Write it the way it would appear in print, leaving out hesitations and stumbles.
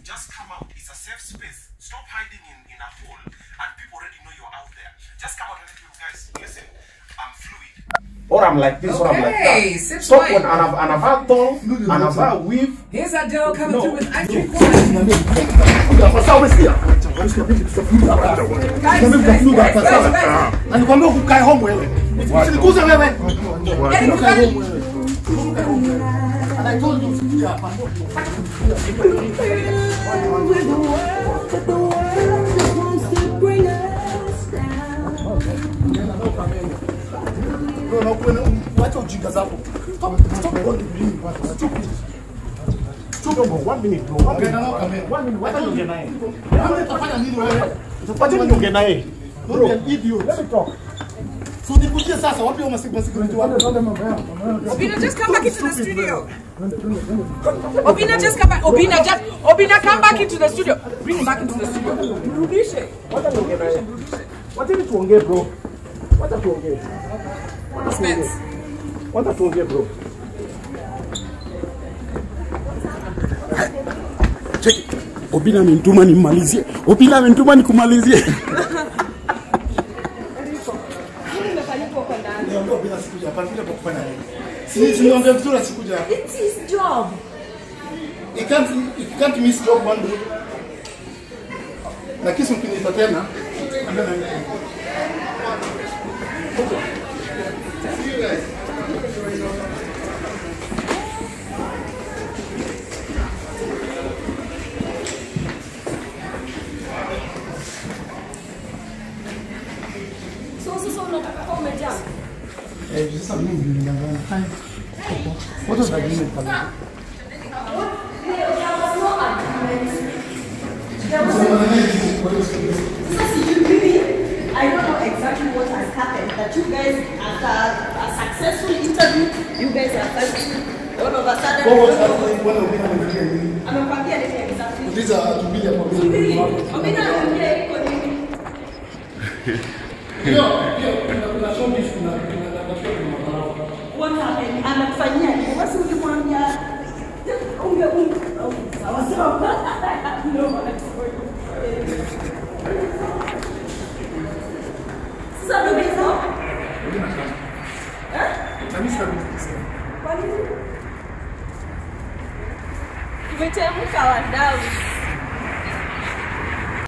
Just come out. It's a safe space. Stop hiding in a hole, and people already know you're out there. Just come out and let people, guys, listen, I'm fluid. Or I'm like this, or I'm like that. Stop when and I've had tongue, and I've had weave. Here's that girl coming through with ice cream. And I told you, yeah, no, what you guys up? Stop Stop 1 minute, bro. 1 minute. 1 minute. What are you getting? Bro, idiot. Let me talk. So they put your ass on your security. Obinna, just come back into the studio. Obinna, just come back. Obinna, come back into the studio. Bring him back into the studio. Rudisha. What are you getting? What are you doing, bro? What are you doing? What are you doing, bro? Check it. Obinna amenituma nimalizie. Obinna amenituma nikumalizie. It's his job. He can't miss job one day. Na kisu kinita tena. So unataka kwa umejaa. Sasa mimi ninaangalia. What does that mean? I don't know exactly what has happened. That you guys, after a successful interview, you guys are fighting. All of a sudden, I'm not exactly. These are to be a what happened? Anakufanyia nini? Basi ulimwambia sawa sawa. No, sasa ndio hizo. Umetemka wadau.